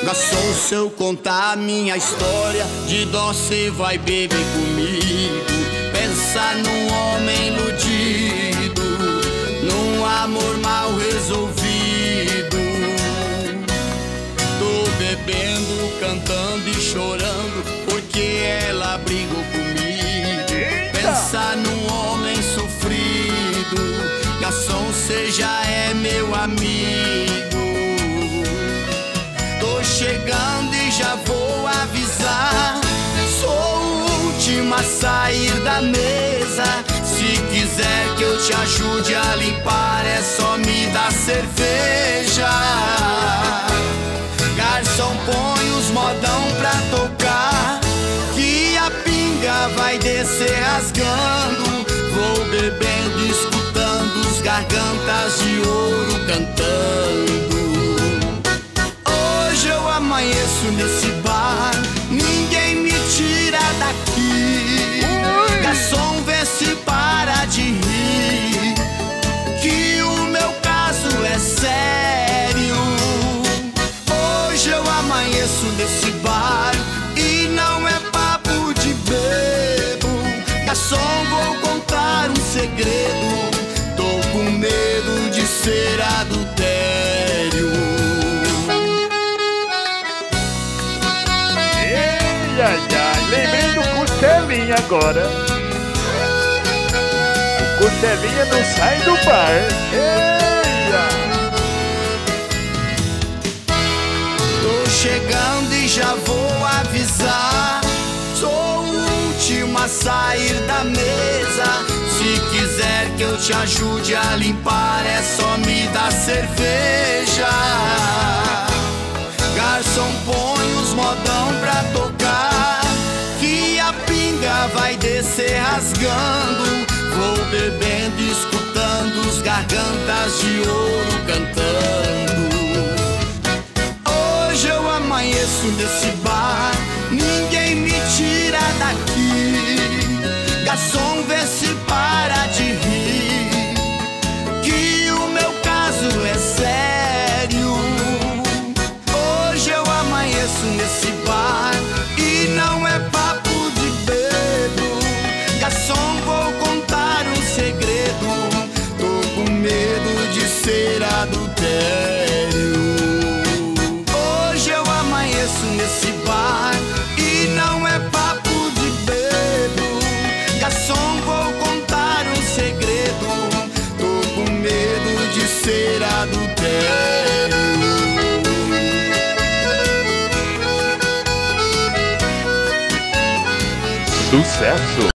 Garçom, se eu contar minha história, de dó cê vai beber comigo. Pensa num homem iludido, num amor mal resolvido. Tô bebendo, cantando e chorando, porque ela brigou comigo. Pensa num homem sofrido, garçom, cê já é meu amigo. Tô chegando e já vou avisar, sou o último a sair da mesa. Se quiser que eu te ajude a limpar, é só me dar cerveja. Garçom, põe os modão pra tocar, que a pinga vai descer rasgando. Vou bebendo, escutando os gargantas de ouro cantando. Hoje eu amanheço nesse bar, ninguém me tira daqui. Garçom, vê se para de rir, que o meu caso é sério. Hoje eu amanheço nesse bar e não é papo de bebo. Garçom, vou contar um segredo, tô com medo de ser adultério. Ai, ai, lembrei do Costelinha agora. O Costelinha não sai do bar. Eia! Tô chegando e já vou avisar, sou o último a sair da mesa. Se quiser que eu te ajude a limpar, é só me dar cerveja. Garçom, põe os modão pra tocar, que a pinga vai descer rasgando. Vou bebendo, escutando os gargantas de ouro cantando. Hoje eu amanheço nesse bar, ninguém me tira daqui. Garçom, vê se para de rir, que o meu caso é sério. Hoje eu amanheço nesse bar e não é papo de bebo. Garçom, vou contar um segredo, tô com medo de ser adultério. Hoje eu amanheço nesse bar e não é papo de bebo. Garçom, vou contar um segredo, tô com medo de ser adultério. Sucesso!